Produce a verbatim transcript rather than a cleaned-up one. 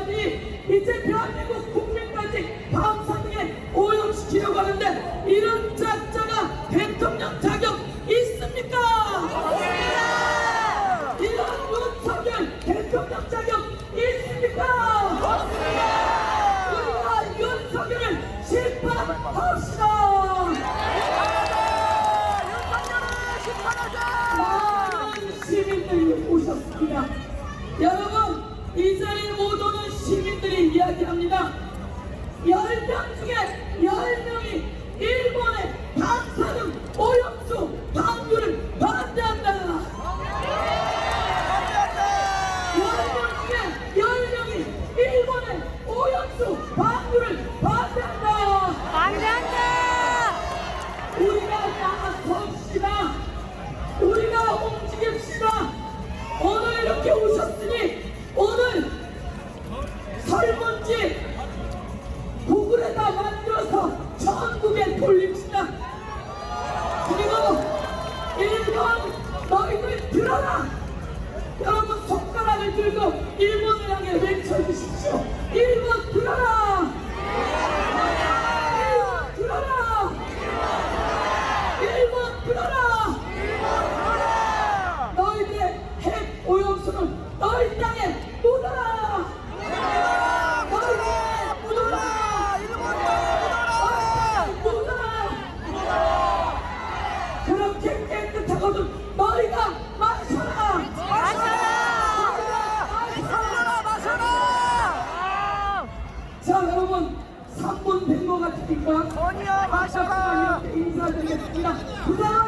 여러분이 이제 대한민국 국민까지 방사능에 오염시키려고 하는데 이런 작자가 대통령 자격 있습니까? 없습니다. 이런 윤석열 대통령 자격 있습니까? 없습니다. 우리가 윤석열을 심판합시다. 윤석열을 심판하자. 많은 시민들이 오셨습니다. 여러분, 이 자리에 못 오는 시민들이 이야기합니다. 열 명 중에 열 명이 일본의 방사능 오염수 방류를 반대한다. 열 명 중에 열 명이 일본의 오염수 방류를 반대한다. 반대한다. 우리가 나섭시다. 우리가 움직입시다. 오늘 이렇게 오셨으니 오늘 설문지 구글에다 만들어서 전국에 돌립시다. 그리고 일본 너희들 들어라. 여러분 손가락을 들고 일본을 향해 외쳐주십시오. 일본 들어라. 일본 들어라. 일본 들어라. 너희들의 핵 오염수는 너희 땅에 묻어라. 너희들 묻어라. 묻어라. 그렇게 깨끗하거든 너희가 마셔라. 마셔라. 마셔라. 자 여러분 삼 분 된 것 같으니까 전혀 마셔라. 인사드리겠습니다. 그 다음